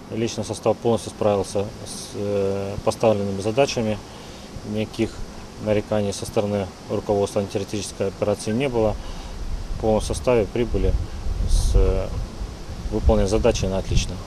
Личный состав полностью справился с поставленными задачами. Никаких нареканий со стороны руководства антитеррористической операции не было. В полном составе прибыли с выполненной задачей на отлично.